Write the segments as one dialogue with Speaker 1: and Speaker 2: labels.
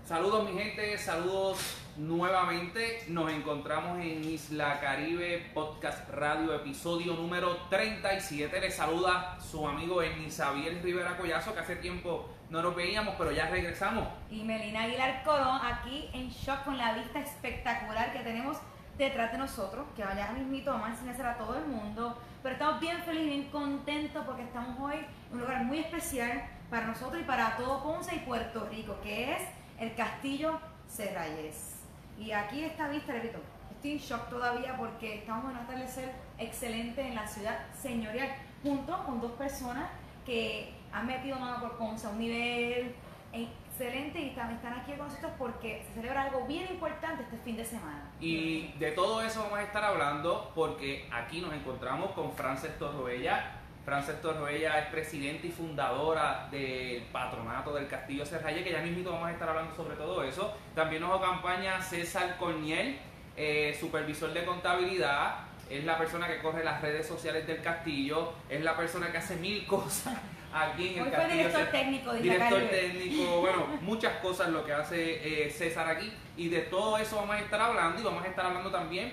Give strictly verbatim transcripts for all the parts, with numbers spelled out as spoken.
Speaker 1: Saludos mi gente, saludos nuevamente. Nos encontramos en Isla Caribe Podcast Radio, episodio número treinta y siete. Les saluda su amigo Enisabiel Rivera Collazo, que hace tiempo no nos veíamos, pero ya regresamos.
Speaker 2: Y Melina Aguilar Colón, aquí en shock con la vista espectacular que tenemos detrás de nosotros, que vaya mismito, vamos a enseñársela a todo el mundo. Pero estamos bien felices, bien contentos porque estamos hoy en un lugar muy especial para nosotros y para todo Ponce y Puerto Rico, que es el Castillo Serrayes. Y aquí esta vista, repito, estoy en shock todavía porque estamos en un atardecer excelente en la ciudad señorial, junto con dos personas que han metido mano por Ponce a un nivel excelente y están, están aquí con nosotros porque se celebra algo bien importante este fin de semana.
Speaker 1: Y de todo eso vamos a estar hablando porque aquí nos encontramos con Frances Torroella. Frances Torroella es presidenta y fundadora del patronato del Castillo Serrayes, que ya mismito vamos a estar hablando sobre todo eso. También nos acompaña César Corniel, eh, supervisor de contabilidad. Es la persona que corre las redes sociales del Castillo, es la persona que hace mil cosas aquí en el
Speaker 2: Hoy
Speaker 1: Castillo.
Speaker 2: Fue director Ser técnico de
Speaker 1: Director técnico, bueno, muchas cosas lo que hace eh, César aquí. Y de todo eso vamos a estar hablando y vamos a estar hablando también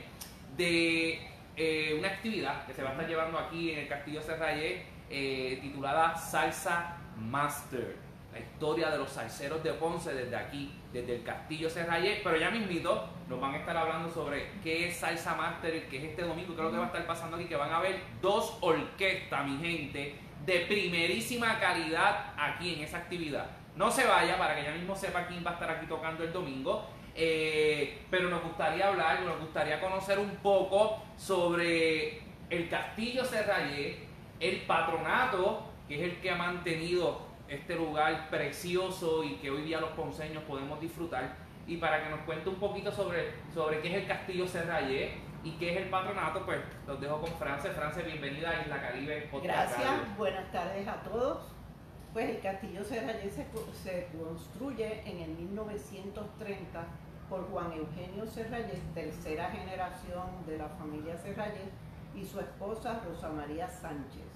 Speaker 1: de Eh, una actividad que se va a estar llevando aquí en el Castillo Serrayes, eh, titulada Salsa Master, la historia de los salseros de Ponce desde aquí, desde el Castillo Serrayes. Pero ya mismito nos van a estar hablando sobre qué es Salsa Master, qué es este domingo, qué es lo que va a estar pasando aquí, que van a haber dos orquestas, mi gente, de primerísima calidad aquí en esa actividad. No se vaya para que ya mismo sepa quién va a estar aquí tocando el domingo. Eh, pero nos gustaría hablar, nos gustaría conocer un poco sobre el Castillo Serrayes, el patronato, que es el que ha mantenido este lugar precioso y que hoy día los ponceños podemos disfrutar. Y para que nos cuente un poquito sobre, sobre qué es el Castillo Serrayes y qué es el patronato, pues los dejo con Frances. Frances, bienvenida a Isla Caribe Podcast.
Speaker 3: Gracias, buenas tardes a todos. Pues el Castillo Serrayes se, se construye en el mil novecientos treinta por Juan Eugenio Serrayes, tercera generación de la familia Serrayes, y su esposa Rosa María Sánchez.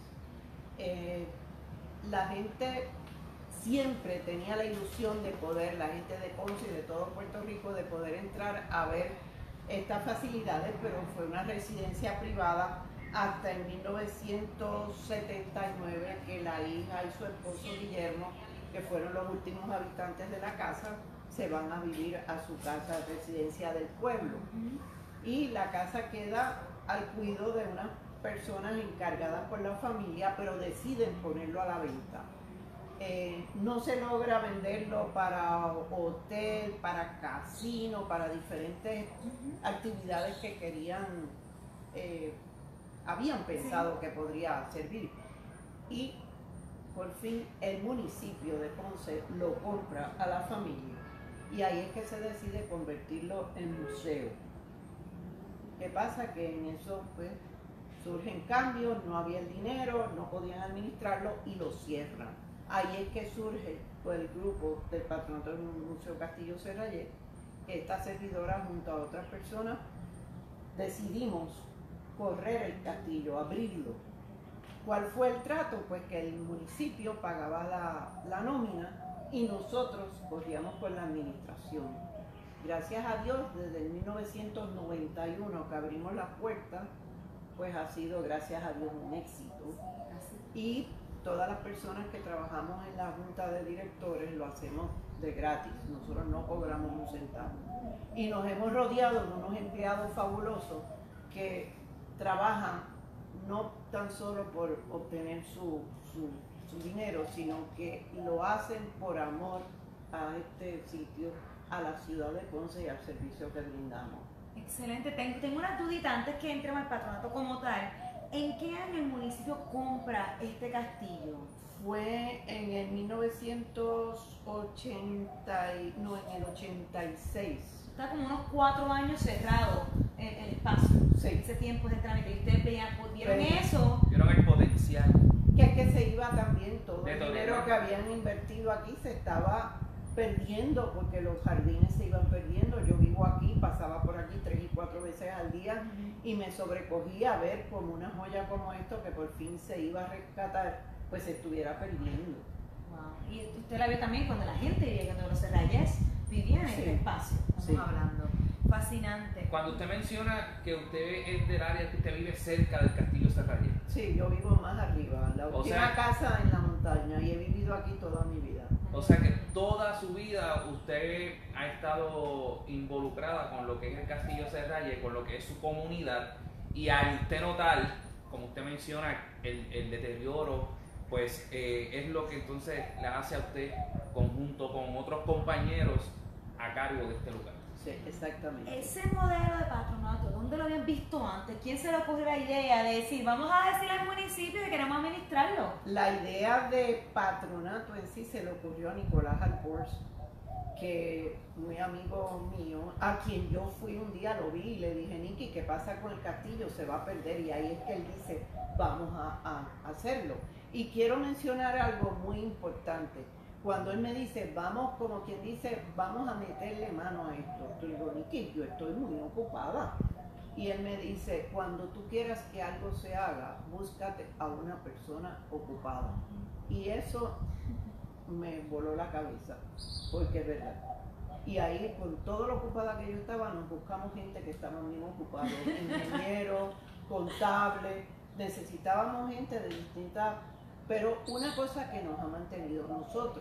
Speaker 3: Eh, la gente siempre tenía la ilusión de poder, la gente de Ponce y de todo Puerto Rico, de poder entrar a ver estas facilidades, pero fue una residencia privada hasta en mil novecientos setenta y nueve, que la hija y su esposo Guillermo, que fueron los últimos habitantes de la casa, se van a vivir a su casa, residencia del pueblo. Y la casa queda al cuidado de unas personas encargadas por la familia, pero deciden ponerlo a la venta. Eh, no se logra venderlo para hotel, para casino, para diferentes actividades que querían eh, habían pensado sí. que podría servir. Y por fin el municipio de Ponce lo compra a la familia y ahí es que se decide convertirlo en museo. ¿Qué pasa? Que en eso pues surgen cambios, no había el dinero, no podían administrarlo y lo cierran. Ahí es que surge pues, el grupo del patronato del Museo Castillo Serrayes. Esta servidora junto a otras personas decidimos correr el castillo, abrirlo. ¿Cuál fue el trato? Pues que el municipio pagaba la, la nómina y nosotros corríamos por la administración. Gracias a Dios, desde el mil novecientos noventa y uno que abrimos las puertas, pues ha sido, gracias a Dios, un éxito. Y todas las personas que trabajamos en la junta de directores lo hacemos de gratis, nosotros no cobramos un centavo. Y nos hemos rodeado de unos empleados fabulosos que trabajan no tan solo por obtener su, su, su dinero, sino que lo hacen por amor a este sitio, a la ciudad de Ponce y al servicio que brindamos.
Speaker 2: Excelente. Tengo, tengo una dudita antes que entremos al patronato como tal. ¿En qué año el municipio compra este castillo?
Speaker 3: Fue en el mil novecientos ochenta, no, en el ochenta y seis.
Speaker 2: Está como unos cuatro años cerrado el, el espacio.
Speaker 3: Sí.
Speaker 2: Ese tiempo de trámite. Y ustedes veían, vieron
Speaker 3: Pero,
Speaker 2: eso.
Speaker 1: Vieron el potencial.
Speaker 3: Que es que se iba también todo
Speaker 1: De
Speaker 3: el
Speaker 1: todo
Speaker 3: dinero
Speaker 1: el
Speaker 3: que habían invertido aquí se estaba perdiendo porque los jardines se iban perdiendo. Yo vivo aquí, pasaba por aquí tres y cuatro veces al día uh-huh. y me sobrecogía a ver como una joya como esto que por fin se iba a rescatar, pues se estuviera perdiendo.
Speaker 2: Wow. Y usted la vio también cuando la gente llega a los Serrayes, vivían en
Speaker 3: Sí.
Speaker 2: este espacio, estamos
Speaker 3: Sí.
Speaker 2: hablando. Fascinante.
Speaker 1: Cuando usted menciona que usted es del área, que usted vive cerca del Castillo Serrayes.
Speaker 3: Sí, yo vivo más arriba, la
Speaker 1: O
Speaker 3: última
Speaker 1: sea-
Speaker 3: casa en la montaña y he vivido aquí toda mi vida.
Speaker 1: O sea que toda su vida usted ha estado involucrada con lo que es el Castillo Serrayes, con lo que es su comunidad, y al usted notar, como usted menciona, el, el deterioro, pues eh, es lo que entonces le hace a usted, conjunto con otros compañeros, a cargo de este lugar.
Speaker 3: Sí, exactamente.
Speaker 2: Ese modelo de patronato, ¿dónde lo habían visto antes? ¿Quién se le ocurrió la idea de decir, vamos a decirle al municipio que queremos administrarlo?
Speaker 3: La idea de patronato en sí se le ocurrió a Nicolás Alborz, que muy amigo mío, a quien yo fui un día, lo vi y le dije, Niki, ¿qué pasa con el castillo? Se va a perder. Y ahí es que él dice, vamos a, a hacerlo. Y quiero mencionar algo muy importante. Cuando él me dice, vamos, como quien dice, vamos a meterle mano a esto, yo digo, Niki, yo estoy muy ocupada. Y él me dice, cuando tú quieras que algo se haga, búscate a una persona ocupada. Y eso me voló la cabeza, porque es verdad. Y ahí, con todo lo ocupada que yo estaba, nos buscamos gente que estaba bien ocupada, ingenieros, contables, necesitábamos gente de distintas. Pero una cosa que nos ha mantenido, nosotros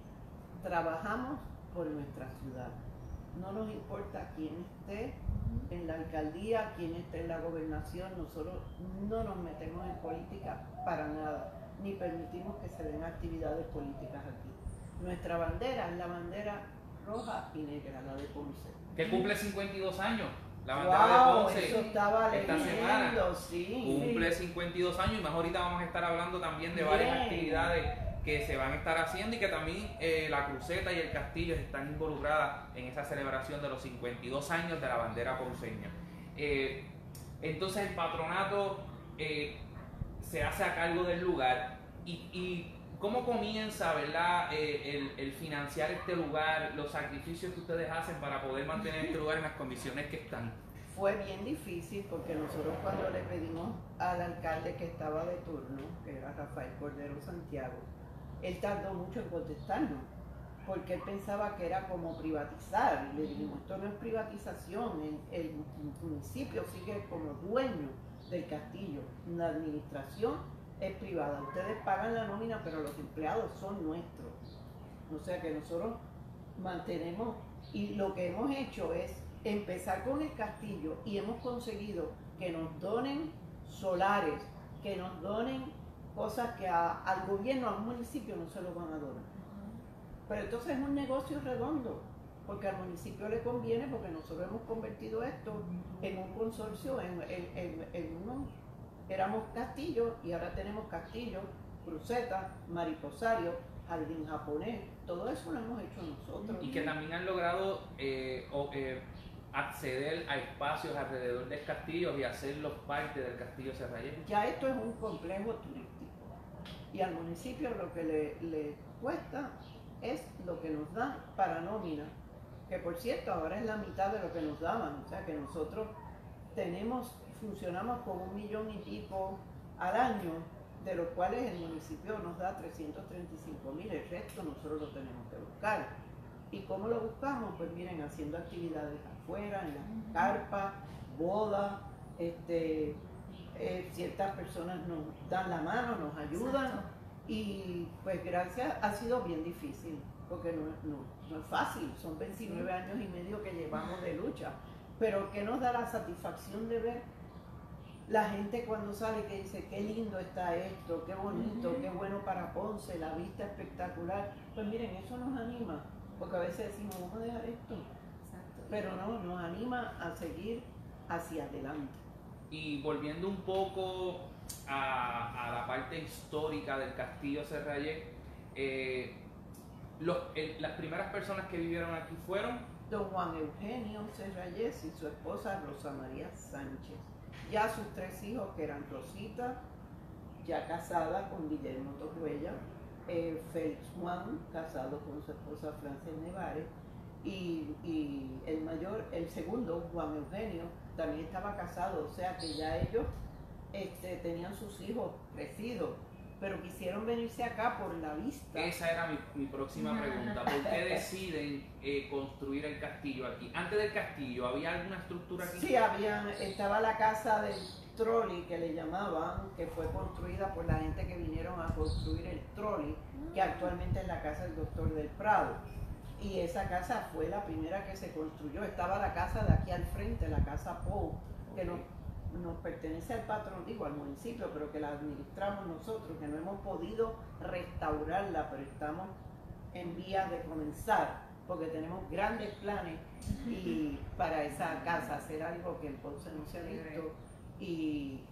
Speaker 3: trabajamos por nuestra ciudad. No nos importa quién esté en la alcaldía, quién esté en la gobernación, nosotros no nos metemos en política para nada, ni permitimos que se den actividades políticas aquí. Nuestra bandera es la bandera roja y negra, la de Ponce.
Speaker 1: Que cumple cincuenta y dos años, la bandera
Speaker 3: Wow,
Speaker 1: de Ponce.
Speaker 3: eso estaba
Speaker 1: esta
Speaker 3: leyendo,
Speaker 1: semana
Speaker 3: sí.
Speaker 1: Cumple cincuenta y dos años, y más ahorita vamos a estar hablando también de varias
Speaker 3: Bien.
Speaker 1: actividades que se van a estar haciendo, y que también eh, la Cruceta y el Castillo están involucradas en esa celebración de los cincuenta y dos años de la bandera ponceña. Eh, entonces el patronato eh, se hace a cargo del lugar, y, y cómo comienza, ¿verdad? Eh, el, el financiar este lugar, los sacrificios que ustedes hacen para poder mantener este lugar en las condiciones que están.
Speaker 3: Fue bien difícil porque nosotros, cuando le pedimos al alcalde que estaba de turno, que era Rafael Cordero Santiago, él tardó mucho en contestarnos, porque él pensaba que era como privatizar. Y le dijimos, esto no es privatización, el, el municipio sigue como dueño del castillo, la administración es privada, ustedes pagan la nómina, pero los empleados son nuestros. O sea que nosotros mantenemos, y lo que hemos hecho es empezar con el castillo, y hemos conseguido que nos donen solares, que nos donen cosas que a, al gobierno, al municipio no se lo van a donar. Pero entonces es un negocio redondo, porque al municipio le conviene, porque nosotros hemos convertido esto en un consorcio, en, en, en, en uno, éramos castillo y ahora tenemos castillo, cruceta, mariposario, jardín japonés, todo eso lo hemos hecho nosotros.
Speaker 1: Y que también han logrado eh, o, eh, acceder a espacios alrededor del castillo y hacerlos parte del Castillo Serrayes.
Speaker 3: Ya esto es un complejo turístico, y al municipio lo que le, le cuesta es lo que nos dan para nómina, que por cierto ahora es la mitad de lo que nos daban. O sea que nosotros tenemos, funcionamos con un millón y pico al año, de los cuales el municipio nos da trescientos treinta y cinco mil, el resto nosotros lo tenemos que buscar. ¿Y cómo lo buscamos? Pues miren, haciendo actividades afuera, en las carpas, bodas, este, eh, ciertas personas nos dan la mano, nos ayudan.
Speaker 2: Exacto.
Speaker 3: Y pues gracias, ha sido bien difícil, porque no, no, no es fácil, son veintinueve años y medio que llevamos de lucha, pero que nos da la satisfacción de ver la gente cuando sale, que dice, qué lindo está esto, qué bonito,
Speaker 2: Uh-huh.
Speaker 3: qué bueno para Ponce, la vista espectacular. Pues miren, eso nos anima, porque a veces decimos, vamos a dejar esto,
Speaker 2: Exacto.
Speaker 3: pero no, nos anima a seguir hacia adelante.
Speaker 1: Y volviendo un poco a, a la parte histórica del Castillo Serrayes, eh, los, el- las primeras personas que vivieron aquí fueron
Speaker 3: Don Juan Eugenio Serrayes y su esposa Rosa María Sánchez. Ya sus tres hijos, que eran Rosita, ya casada con Guillermo Torruella, eh, Félix Juan, casado con su esposa Frances Nevares, y, y el mayor, el segundo, Juan Eugenio, también estaba casado. O sea que ya ellos este, tenían sus hijos crecidos, pero quisieron venirse acá por la vista.
Speaker 1: Esa era mi, mi próxima pregunta. ¿Por qué deciden eh, construir el castillo aquí? Antes del castillo, ¿había alguna estructura aquí?
Speaker 3: Sí, había, estaba la casa del trolley, que le llamaban, que fue construida por la gente que vinieron a construir el trolley, que actualmente es la casa del doctor del Prado. Y esa casa fue la primera que se construyó. Estaba la casa de aquí al frente, la casa Poe, que nos, nos pertenece al patrón, digo, al municipio, pero que la administramos nosotros, que no hemos podido restaurarla, pero estamos en vías de comenzar, porque tenemos grandes planes y para esa casa, hacer algo que en Ponce no se ha visto. Y,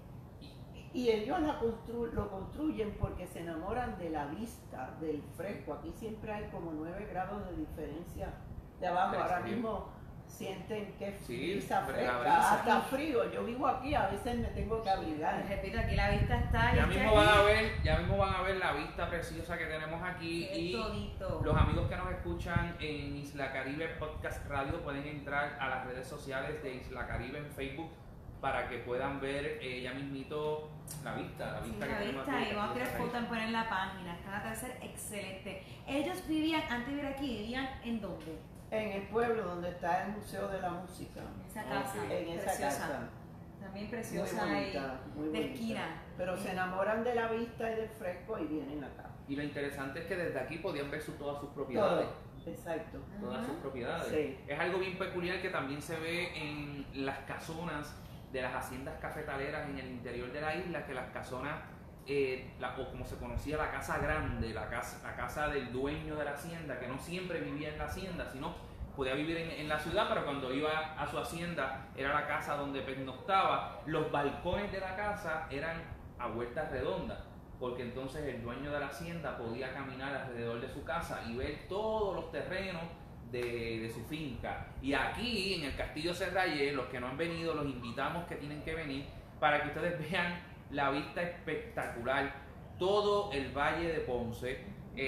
Speaker 3: y ellos la constru lo construyen porque se enamoran de la vista, del fresco. Aquí siempre hay como nueve grados de diferencia de abajo. Ahora mismo sienten que es
Speaker 1: sí,
Speaker 3: brisa fresca,
Speaker 1: brisa.
Speaker 3: hasta frío. Yo vivo aquí, a veces me tengo que abrigar.
Speaker 2: Les repito, aquí la vista está.
Speaker 1: Ya
Speaker 2: y
Speaker 1: mismo, van a ver, ya mismo van a ver la vista preciosa que tenemos aquí. Y
Speaker 2: todito.
Speaker 1: Los amigos que nos escuchan en Isla Caribe Podcast Radio pueden entrar a las redes sociales de Isla Caribe en Facebook para que puedan ver eh, ya mismito la vista, la vista
Speaker 2: sí,
Speaker 1: que
Speaker 2: la
Speaker 1: tenemos
Speaker 2: vista,
Speaker 1: aquí.
Speaker 2: y vamos a tirar fotos en poner en la página. Está a ser excelente. Ellos vivían, antes de vivir aquí, ¿vivían en dónde?
Speaker 3: En el pueblo donde está el Museo de la Música.
Speaker 2: En esa casa,
Speaker 1: Ok.
Speaker 3: En esa
Speaker 2: preciosa.
Speaker 3: casa.
Speaker 2: También
Speaker 3: Muy
Speaker 2: preciosa
Speaker 3: bonita, muy
Speaker 2: y de
Speaker 3: bonita.
Speaker 2: esquina.
Speaker 3: Pero se enamoran de la vista y del fresco y vienen acá.
Speaker 1: Y lo interesante es que desde aquí podían ver su, todas sus propiedades.
Speaker 3: Todo, exacto.
Speaker 1: Todas sus propiedades.
Speaker 3: Sí.
Speaker 1: Es algo bien peculiar que también se ve en las casonas de las haciendas cafetaleras en el interior de la isla, que las casonas, eh, la, o como se conocía la casa grande, la casa, la casa del dueño de la hacienda, que no siempre vivía en la hacienda, sino podía vivir en, en la ciudad, pero cuando iba a su hacienda era la casa donde pernoctaba. Los balcones de la casa eran a vueltas redondas, porque entonces el dueño de la hacienda podía caminar alrededor de su casa y ver todos los terrenos de, de su finca. Y aquí en el Castillo Serrayé, los que no han venido, los invitamos que tienen que venir para que ustedes vean la vista espectacular, todo el Valle de Ponce,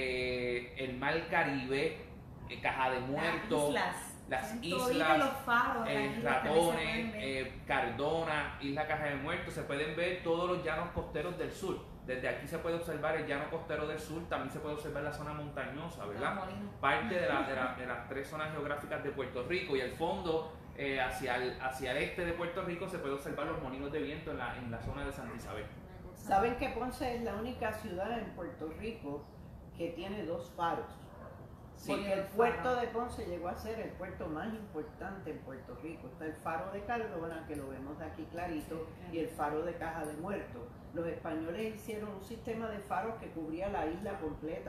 Speaker 1: eh, el Mar Caribe, eh, Caja de Muertos, las
Speaker 2: Son
Speaker 1: islas,
Speaker 2: toditos los faros,
Speaker 1: eh,
Speaker 2: las islas también se
Speaker 1: Ratones,
Speaker 2: pueden ver.
Speaker 1: eh, Cardona, Isla Caja de Muertos, se pueden ver todos los llanos costeros del sur. Desde aquí se puede observar el llano costero del sur, también se puede observar la zona montañosa, ¿verdad?
Speaker 2: Ah, molino.
Speaker 1: Parte de, la, de, la, de las tres zonas geográficas de Puerto Rico, y al fondo, eh, hacia, el, hacia el este de Puerto Rico, se puede observar los molinos de viento en la, en la zona de Santa Isabel.
Speaker 3: ¿Saben que Ponce es la única ciudad en Puerto Rico que tiene dos faros?
Speaker 1: Sí.
Speaker 3: Porque el puerto de Ponce llegó a ser el puerto más importante en Puerto Rico. Está el faro de Cardona, que lo vemos de aquí clarito, y el faro de Caja de Muertos. Los españoles hicieron un sistema de faros que cubría la isla completa.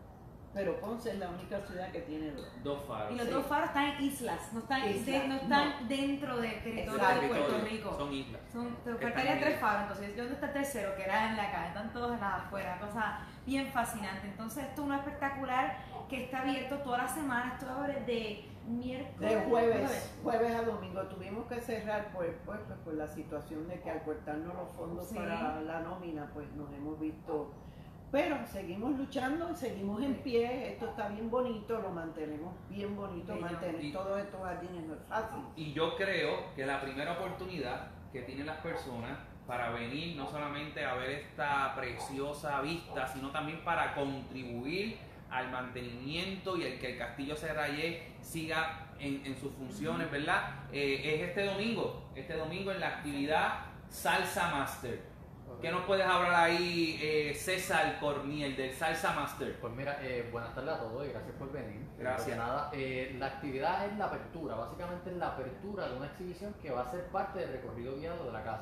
Speaker 3: Pero Ponce es la única ciudad que tiene dos.
Speaker 1: Dos faros.
Speaker 2: Y los
Speaker 3: Sí.
Speaker 2: dos faros están en islas, no están,
Speaker 3: Islas,
Speaker 2: de- no están
Speaker 3: no.
Speaker 2: dentro del territorio
Speaker 3: Exacto.
Speaker 2: de Puerto
Speaker 1: Territorio,
Speaker 2: Rico.
Speaker 1: son islas.
Speaker 2: Son, te
Speaker 1: Están
Speaker 2: faltarían
Speaker 1: en
Speaker 2: tres
Speaker 1: islas.
Speaker 2: faros, entonces ¿dónde está el tercero? Que era en la calle, están todos en las afueras, cosa bien fascinante. Entonces esto es uno espectacular que está abierto toda la semana, esto abre de miércoles.
Speaker 3: De jueves, jueves a domingo. Tuvimos que cerrar pues, pues, pues, por la situación de que al cortarnos los fondos
Speaker 2: Sí.
Speaker 3: para la nómina, pues nos hemos visto. Pero seguimos luchando, seguimos en pie. Esto está bien bonito, lo mantenemos bien bonito.
Speaker 2: Bello.
Speaker 3: Mantener
Speaker 1: Y-
Speaker 3: todos estos jardines no es fácil.
Speaker 1: Y yo creo que la primera oportunidad que tienen las personas para venir no solamente a ver esta preciosa vista, sino también para contribuir al mantenimiento y el que el Castillo Serrayé siga en, en sus funciones, ¿verdad? Eh, es este domingo, este domingo en la actividad Salsa Master. ¿Qué nos puedes hablar ahí, eh, César Corniel, del Salsa Master?
Speaker 4: Pues mira, eh, buenas tardes a todos y gracias por venir.
Speaker 1: Gracias.
Speaker 4: Primero que nada, eh, la actividad es la apertura, básicamente es la apertura de una exhibición que va a ser parte del recorrido guiado de la casa.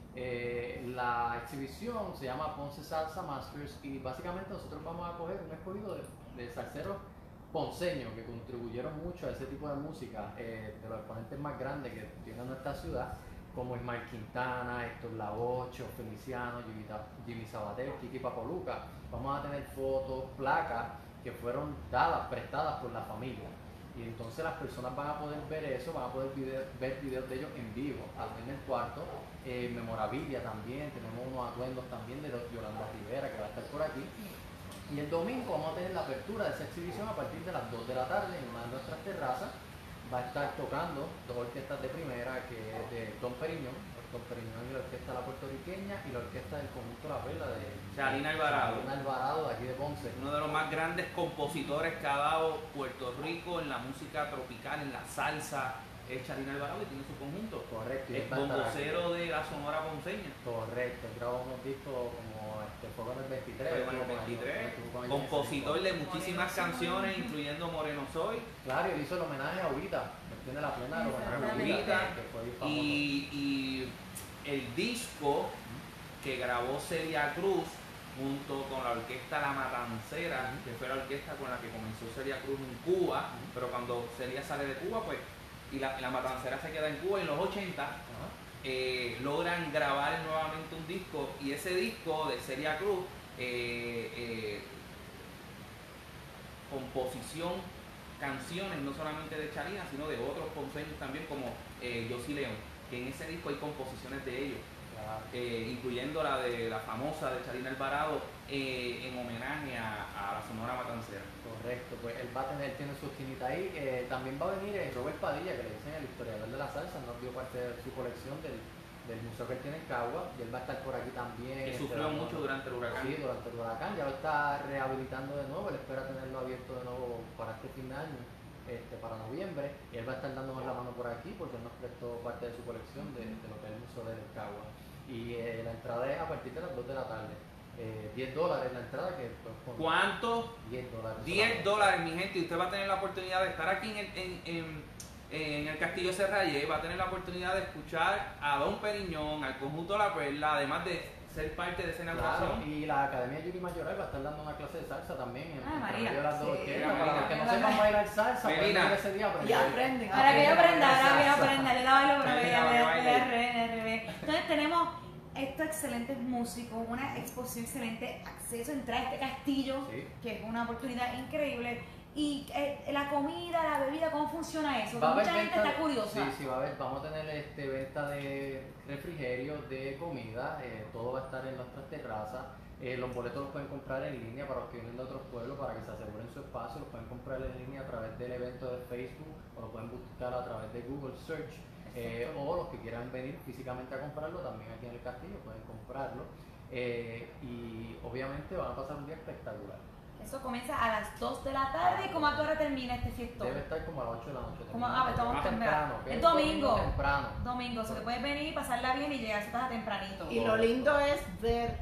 Speaker 4: Eh, la exhibición se llama Ponce Salsa Masters y básicamente nosotros vamos a coger un escogido de, de salseros ponceños que contribuyeron mucho a ese tipo de música, eh, de los exponentes más grandes que tiene nuestra ciudad, como Ismael Quintana, Héctor Lavocho, Feliciano, Jimmy- Jimmy Sabater, Kiki Papoluca. Vamos a tener fotos, placas que fueron dadas, prestadas por la familia. Y entonces las personas van a poder ver eso, van a poder video- ver videos de ellos en vivo, aquí en el cuarto. Eh, memorabilia también, tenemos unos atuendos también de Yolanda Rivera que va a estar por aquí. Y el domingo vamos a tener la apertura de esa exhibición a partir de las dos de la tarde en una de nuestras terrazas. Va a estar tocando dos orquestas de primera, que es de Don Periñón, Don Periñón y la orquesta La Puertorriqueña y la orquesta del conjunto La Perla de
Speaker 1: Chalina Alvarado.
Speaker 4: Chalina Alvarado de aquí de Ponce.
Speaker 1: Uno de los más grandes compositores que ha dado Puerto Rico en la música tropical, en la salsa, es Chalina Alvarado y tiene su conjunto.
Speaker 4: Correcto.
Speaker 1: Es vocero de la Sonora Ponceña.
Speaker 4: Correcto, grabó unos discos como este, Fuego en el veintitrés.
Speaker 1: Fuego en el veintitrés, compositor de muchísimas canciones, incluyendo Moreno Soy.
Speaker 4: Claro, él hizo el homenaje a Ubita, tiene la plena del homenaje a
Speaker 1: Ubita,
Speaker 4: Ubita, que fue famoso.
Speaker 1: y, y el disco que grabó Celia Cruz junto con la orquesta La Matancera, que fue la orquesta con la que comenzó Celia Cruz en Cuba, pero cuando Celia sale de Cuba, pues, y la, la Matancera se queda en Cuba en los ochenta, eh, logran grabar nuevamente un disco, y ese disco de Celia Cruz, eh, eh, composición, canciones no solamente de Chalina, sino de otros ponceños también, como eh, Yossi León, que en ese disco hay composiciones de ellos. Eh, incluyendo la de la famosa de Chalina Alvarado, eh, en homenaje a, a la Sonora Matancera.
Speaker 4: Correcto, pues él va a tener, tiene su esquinita ahí. Eh, también va a venir eh, Robert Padilla, que le dicen el historiador de la salsa, nos dio parte de su colección del, del museo que él tiene en Cagua, y él va a estar por aquí también.
Speaker 1: Que
Speaker 4: este,
Speaker 1: sufrió
Speaker 4: dando-
Speaker 1: mucho durante el huracán.
Speaker 4: Sí, durante el huracán, ya lo está rehabilitando de nuevo, él espera tenerlo abierto de nuevo para este fin de año, este, para noviembre, y él va a estar dándonos la mano por aquí porque él nos prestó parte de su colección de, de lo que es el Museo del Cagua. Y eh, la entrada es a partir de las dos de la tarde. Eh, diez dólares la entrada, que pues, con
Speaker 1: ¿Cuánto?
Speaker 4: diez dólares.
Speaker 1: diez dólares, mi gente, y usted va a tener la oportunidad de estar aquí en el, en, en, en el Castillo Serrayé, va a tener la oportunidad de escuchar a Don Periñón, al conjunto La Perla, además de ser parte de esa
Speaker 4: Claro,
Speaker 1: inauguración.
Speaker 4: y la Academia Yuri Mayoral va a estar dando una clase de salsa también en,
Speaker 2: Ah,
Speaker 4: en
Speaker 2: María.
Speaker 4: medio de las dos
Speaker 3: Sí,
Speaker 4: orquestas,
Speaker 1: María.
Speaker 4: para los que no sepan bailar salsa, pueden
Speaker 1: Melina.
Speaker 4: ir ese día a
Speaker 3: Y
Speaker 4: aprender.
Speaker 3: aprenden.
Speaker 2: Ahora que yo aprenda, ahora que yo
Speaker 4: Salsa.
Speaker 2: aprenda, yo la bailo, pero
Speaker 1: Sí,
Speaker 2: voy
Speaker 1: la
Speaker 2: a ver,
Speaker 1: baile.
Speaker 2: voy a re, re, re. Entonces tenemos estos excelentes músicos, una exposición excelente, acceso a entrar a este castillo,
Speaker 4: Sí.
Speaker 2: que es una oportunidad increíble. Y eh, la comida, la bebida, ¿cómo funciona eso?
Speaker 4: Va a haber
Speaker 2: Mucha gente
Speaker 4: venta-
Speaker 2: está curiosa.
Speaker 4: Sí, sí, va a haber, vamos a tener este, venta de refrigerios, de comida, eh, todo va a estar en nuestras terrazas. Eh, los boletos los pueden comprar en línea para los que vienen de otros pueblos, para que se aseguren su espacio, los pueden comprar en línea a través del evento de Facebook, o lo pueden buscar a través de Google Search, eh, o los que quieran venir físicamente a comprarlo, también aquí en el castillo pueden comprarlo. Eh, y obviamente van a pasar un día espectacular.
Speaker 2: Eso comienza a las dos de la tarde. ¿Y cómo a qué hora termina este fiestón?
Speaker 4: Debe estar como a las ocho de la noche.
Speaker 2: Como-
Speaker 4: terminando.
Speaker 2: ah, pues estamos
Speaker 4: Más
Speaker 2: temprano.
Speaker 4: que
Speaker 2: Es domingo.
Speaker 4: Temprano.
Speaker 2: Domingo, o sea que puedes venir y pasarla bien y llegar a su casa tempranito.
Speaker 3: Y lo lindo es ver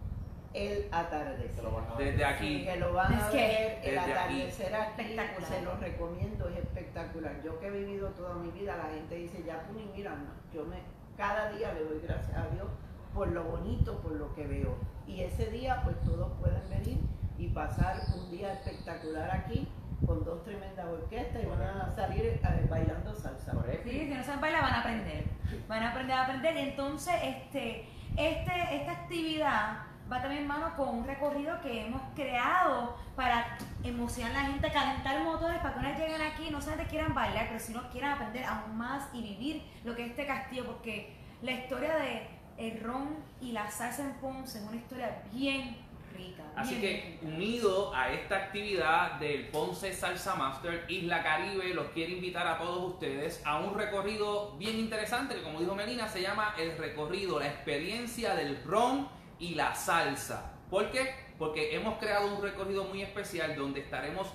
Speaker 3: el atardecer.
Speaker 4: Se lo van a ver.
Speaker 1: Desde aquí.
Speaker 3: Que lo van
Speaker 2: Es
Speaker 3: a
Speaker 2: que
Speaker 3: ver, el
Speaker 1: desde aquí.
Speaker 3: atardecer aquí,
Speaker 2: Espectacular.
Speaker 3: se los recomiendo, es espectacular. Yo que he vivido toda mi vida, la gente dice, ya tú ni miras, no. Yo me, cada día le doy gracias a Dios por lo bonito, por lo que veo. Y ese día, pues todos pueden venir y pasar un día espectacular aquí con dos tremendas orquestas y van a salir eh, bailando salsa.
Speaker 4: Correcto.
Speaker 2: Sí, si no saben bailar van a aprender. Van a aprender a aprender. Y entonces este, este, esta actividad va también en mano con un recorrido que hemos creado para emocionar a la gente, calentar motores para que una vez lleguen aquí no solamente quieran bailar, pero sino quieran aprender aún más y vivir lo que es este castillo, porque la historia de el ron y la salsa en Ponce es una historia bien rica.
Speaker 1: Así
Speaker 2: bien
Speaker 1: que
Speaker 2: rica.
Speaker 1: unido a esta actividad del Ponce Salsa Master, Isla Caribe los quiere invitar a todos ustedes a un recorrido bien interesante que, como dijo Melina, se llama el recorrido, la experiencia del ron y la salsa. ¿Por qué? Porque hemos creado un recorrido muy especial donde estaremos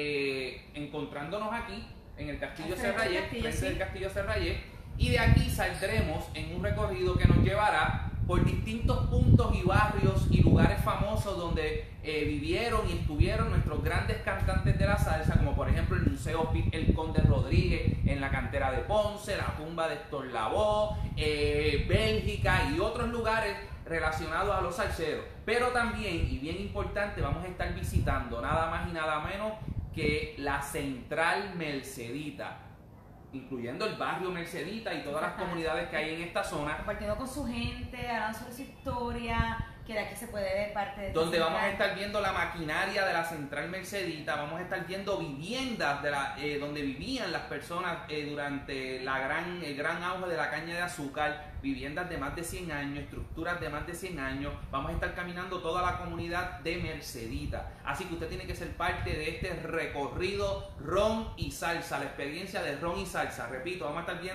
Speaker 1: eh, encontrándonos aquí en el Castillo
Speaker 2: Frente del
Speaker 1: Serrayé,
Speaker 2: castillo,
Speaker 1: frente
Speaker 2: sí.
Speaker 1: del Castillo Serrayé, y de aquí saldremos en un recorrido que nos llevará por distintos puntos y barrios y lugares famosos donde eh, vivieron y estuvieron nuestros grandes cantantes de la salsa, como por ejemplo el Museo Pit El Conde Rodríguez en la cantera de Ponce, la tumba de Héctor Lavoe, eh, Bélgica y otros lugares relacionados a los salseros. Pero también, y bien importante, vamos a estar visitando nada más y nada menos que la Central Mercedita, incluyendo el barrio Mercedita y todas las comunidades que hay en esta zona,
Speaker 2: Compartiendo con su gente, hablando sobre su historia, que de aquí se puede ver parte de
Speaker 1: donde
Speaker 2: esta
Speaker 1: vamos a
Speaker 2: central.
Speaker 1: estar viendo la maquinaria de la Central Mercedita, vamos a estar viendo viviendas de la, eh, donde vivían las personas eh, durante la gran, el gran auge de la caña de azúcar, viviendas de más de cien años, estructuras de más de cien años. Vamos a estar caminando toda la comunidad de Mercedita, así que usted tiene que ser parte de este recorrido ron y salsa, la experiencia de ron y salsa. Repito, vamos a estar viendo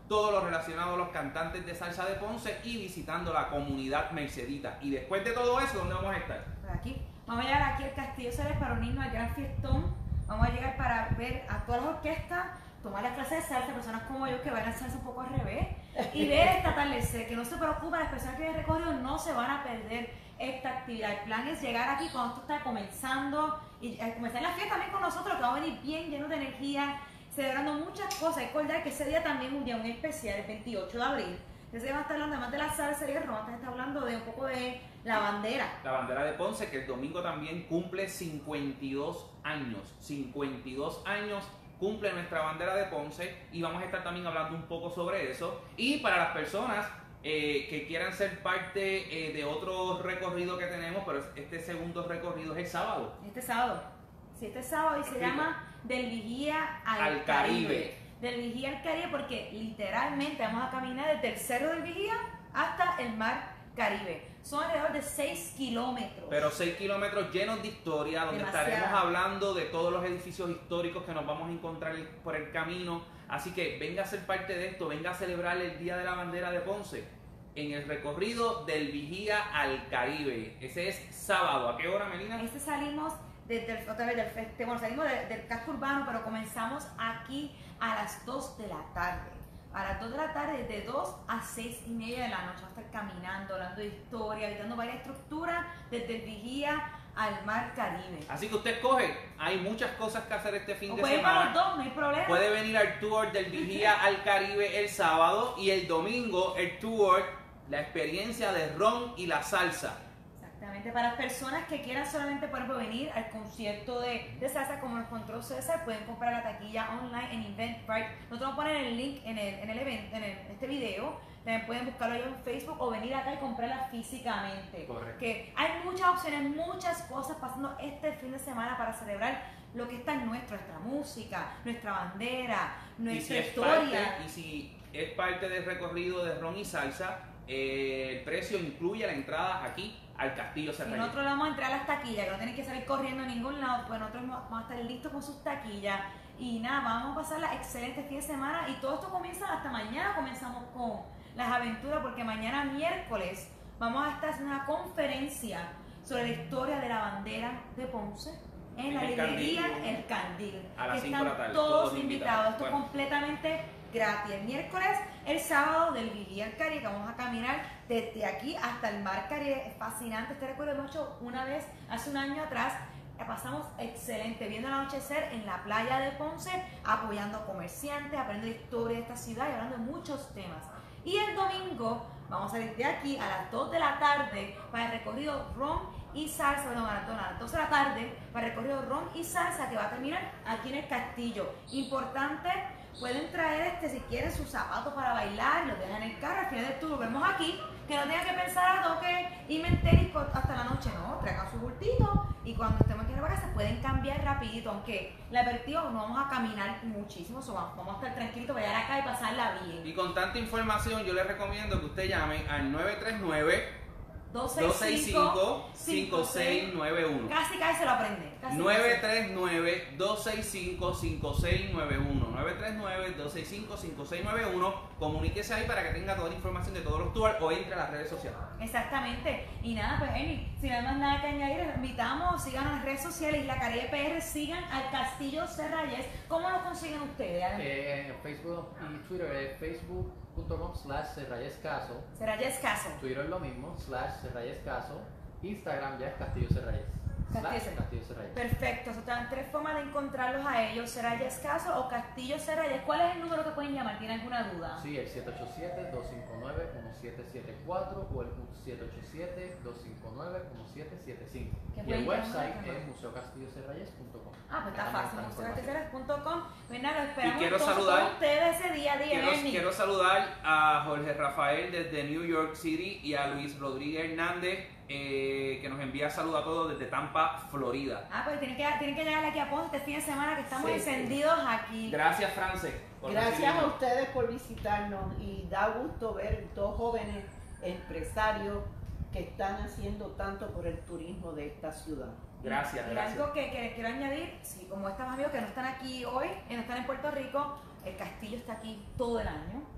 Speaker 1: todo lo relacionado a los cantantes de salsa de Ponce y visitando la comunidad mercedita. Y después de todo eso, ¿dónde vamos a estar?
Speaker 2: Por aquí. Vamos a llegar aquí al Castillo Ceres para unirnos al gran fiestón. Vamos a llegar para ver a todas las orquestas, tomar las clases de salsa, personas como yo que bailan salsa un poco al revés, y ver este atardecer. Que no se preocupen, las personas que vienen recorrido no se van a perder esta actividad. El plan es llegar aquí cuando esto está comenzando y eh, comenzar la fiesta también con nosotros, que vamos a venir bien llenos de energía, celebrando muchas cosas. Recordar que ese día también es un día muy especial, el veintiocho de abril. Ese día va a estar hablando, además de la salsa y el ron, está hablando de un poco de la bandera.
Speaker 1: La bandera de Ponce, que el domingo también cumple cincuenta y dos años. cincuenta y dos años cumple nuestra bandera de Ponce y vamos a estar también hablando un poco sobre eso. Y para las personas eh, que quieran ser parte eh, de otro recorrido que tenemos, pero este segundo recorrido es el sábado.
Speaker 2: Este sábado. Sí, este sábado y se
Speaker 1: Explica.
Speaker 2: llama Del Vigía al,
Speaker 1: Al
Speaker 2: Caribe.
Speaker 1: Caribe.
Speaker 2: Del Vigía al Caribe porque literalmente vamos a caminar desde el Cerro del Vigía hasta el Mar Caribe. Son alrededor de seis kilómetros.
Speaker 1: Pero seis kilómetros llenos de historia, donde
Speaker 2: Demasiado.
Speaker 1: estaremos hablando de todos los edificios históricos que nos vamos a encontrar por el camino. Así que venga a ser parte de esto, venga a celebrar el Día de la Bandera de Ponce en el recorrido del Vigía al Caribe. Ese es sábado. ¿A qué hora, Melina?
Speaker 2: Este salimos desde el, otra vez del feste- bueno, salimos de- del casco urbano, pero comenzamos aquí a las dos de la tarde. A las dos de la tarde, de dos a seis y media de la noche, vamos a estar caminando, hablando de historia, visitando varias estructuras, desde el Vigía al Mar Caribe.
Speaker 1: Así que usted escoge. Hay muchas cosas que hacer este fin
Speaker 2: O
Speaker 1: de
Speaker 2: puede ir para los
Speaker 1: semana.
Speaker 2: dos, no hay problema.
Speaker 1: Puede venir al tour del Vigía al Caribe el sábado y el domingo el tour, la experiencia de ron y la salsa.
Speaker 2: Exactamente, para las personas que quieran solamente por ejemplo, venir al concierto de, de salsa como nos contó César, pueden comprar la taquilla online en Eventbrite. Nosotros vamos a poner el link en, el, en, el event, en el, este video. También pueden buscarlo ahí en Facebook o venir acá y comprarla físicamente.
Speaker 4: Correcto.
Speaker 2: Que hay muchas opciones, muchas cosas pasando este fin de semana para celebrar lo que está en nuestro, nuestra música, nuestra bandera,
Speaker 1: Y
Speaker 2: nuestra
Speaker 1: si, es
Speaker 2: historia.
Speaker 1: parte, y si es parte del recorrido de ron y salsa, eh, el precio incluye la entrada aquí al Castillo
Speaker 2: Y
Speaker 1: Serrayes.
Speaker 2: nosotros le vamos a entrar a las taquillas, que no tienen que salir corriendo a ningún lado, pues nosotros vamos a estar listos con sus taquillas. Y nada, vamos a pasarla excelente fin de semana. Y todo esto comienza hasta mañana, comenzamos con las aventuras, porque mañana miércoles vamos a estar haciendo una conferencia sobre la historia de la bandera de Ponce en
Speaker 1: En
Speaker 2: la
Speaker 1: el
Speaker 2: librería
Speaker 1: Candil.
Speaker 2: El Candil.
Speaker 1: A las
Speaker 2: que
Speaker 1: cinco de la
Speaker 2: están
Speaker 1: tarde,
Speaker 2: todos
Speaker 1: todos
Speaker 2: invitados.
Speaker 1: invitados.
Speaker 2: Esto es
Speaker 1: Bueno.
Speaker 2: completamente gratis. El miércoles, el sábado del Vigía al Caribe, que vamos a caminar desde aquí hasta el Mar Caribe. Es fascinante. Este recuerdo hemos hecho una vez, hace un año atrás. La pasamos excelente, viendo el anochecer en la playa de Ponce, apoyando a comerciantes, aprendiendo la historia de esta ciudad y hablando de muchos temas. Y el domingo vamos a salir de aquí a las dos de la tarde para el recorrido ron y salsa, bueno, maratón a las dos de la tarde para el recorrido ron y salsa que va a terminar aquí en el castillo. Importante, pueden traer este si quieren sus zapatos para bailar, los dejan en el carro, al final del tour lo vemos aquí, que no tengan que pensar, ah, tengo que irme en tenis por- hasta la noche, no, traigan su bultito y cuando estemos aquí en la vaca se pueden cambiar rapidito, aunque el aperitivo no vamos a caminar muchísimo, so vamos, vamos a estar tranquilitos, vayan acá y pasarla bien.
Speaker 1: Y con tanta información, yo les recomiendo que usted llame al nueve tres nueve, dos seis cinco, cinco seis nueve uno.
Speaker 2: Casi casi se lo aprende. Casi,
Speaker 1: nueve
Speaker 2: casi.
Speaker 1: tres nueve, dos seis cinco, cinco seis nueve uno. nueve tres nueve, dos seis cinco, cinco seis nueve uno. Comuníquese ahí para que tenga toda la información de todos los tours o entre a las redes sociales.
Speaker 2: Exactamente. Y nada, pues Amy, si no hay más nada que añadir, les invitamos, sigan en las redes sociales, Isla Caribe P R, sigan al Castillo Serrayes. ¿Cómo lo consiguen ustedes?
Speaker 4: Eh, en Facebook y Twitter es facebook punto com slash serrayescaso.
Speaker 2: Serrayes Caso.
Speaker 4: Twitter es lo mismo, slash serrayescaso. Instagram ya es Castillo Serrayes.
Speaker 2: Castillo
Speaker 4: Slash
Speaker 2: Serrayes.
Speaker 4: Castillo Serrayes.
Speaker 2: Perfecto, o sea, están tres formas de encontrarlos a ellos, Serrayes Caso o Castillo Serrayes. ¿Cuál es el número que pueden llamar? ¿Tienen alguna duda?
Speaker 4: Sí, el siete ocho siete, dos cinco nueve, uno siete siete cuatro o el siete ocho siete, dos cinco nueve, uno siete siete cinco.
Speaker 2: ¿Qué
Speaker 4: Y
Speaker 2: pueden
Speaker 4: el website
Speaker 2: llamar?
Speaker 4: es museo castillo serrayes punto com.
Speaker 2: Ah, pues está
Speaker 4: También
Speaker 2: fácil,
Speaker 4: está la
Speaker 2: museo
Speaker 4: información.
Speaker 2: castillo serrayes punto com. Pues nada, esperamos
Speaker 1: Y quiero
Speaker 2: entonces
Speaker 1: saludar-
Speaker 2: con ustedes ese día, día,
Speaker 1: Quiero,
Speaker 2: Ernie.
Speaker 1: quiero saludar a Jorge Rafael desde New York City y a Luis Rodríguez Hernández, eh, que nos envía saludos a todos desde Tampa, Florida.
Speaker 2: Ah, pues tienen que, tienen que llegar aquí a Ponce este fin de semana que estamos
Speaker 3: Sí,
Speaker 2: encendidos aquí.
Speaker 1: Gracias, France. por
Speaker 3: Gracias a
Speaker 1: recibirnos.
Speaker 3: ustedes por visitarnos y da gusto ver dos jóvenes empresarios que están haciendo tanto por el turismo de esta ciudad.
Speaker 1: Gracias,
Speaker 2: Y
Speaker 1: gracias.
Speaker 2: algo que, que les quiero añadir, sí, como estamos amigos que no están aquí hoy, que no están en Puerto Rico, el castillo está aquí todo el año.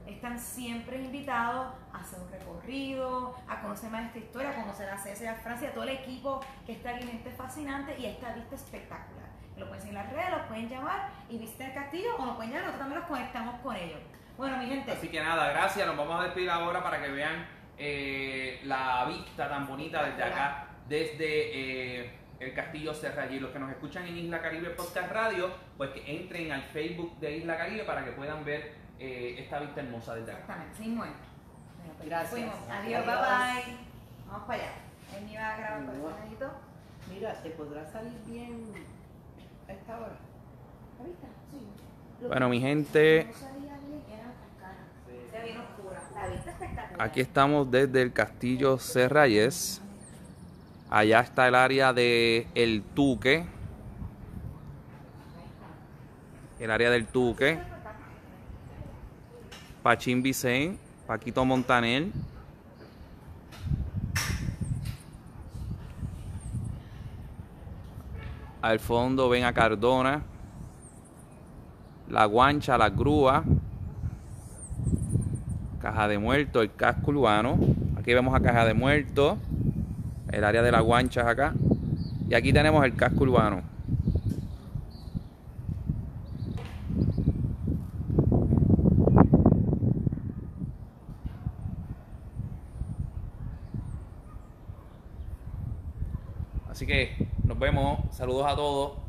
Speaker 2: están siempre invitados a hacer un recorrido, a conocer más esta historia, a conocer a César, a Francia, a todo el equipo que está aquí, gente fascinante y esta vista espectacular. Lo pueden seguir en las redes, los pueden llamar y visitar el castillo o nos pueden llamar, nosotros también los conectamos con ellos. Bueno, mi gente.
Speaker 1: Así que nada, gracias. Nos vamos a despedir ahora para que vean eh, la vista tan bonita desde acá, desde eh, el Castillo Serrallí. Los que nos escuchan en Isla Caribe Podcast Radio, pues que entren al Facebook de Isla Caribe para que puedan ver eh, esta vista hermosa desde acá.
Speaker 2: Exactamente, sí, bueno. Bueno, pues,
Speaker 3: Gracias.
Speaker 2: fuimos. Adiós, bye bye. Vamos para allá. Él me va a grabar por ese ladito.
Speaker 3: Mira, ¿te podrá salir bien a esta hora?
Speaker 2: ¿La vista? Sí.
Speaker 1: Bueno, mi gente,
Speaker 2: No sabía bien que era tan cara. Se ve bien oscura. La vista espectacular.
Speaker 1: aquí estamos desde el Castillo Serrallés. Allá está el área de El Tuque. El área del Tuque. Pachín Vicén, Paquito Montaner. Al fondo ven a Cardona. La Guancha, la Grúa. Caja de Muertos, el casco urbano. Aquí vemos a Caja de Muertos. El área de la Guancha es acá. Y aquí tenemos el casco urbano. Así que nos vemos. Saludos a todos.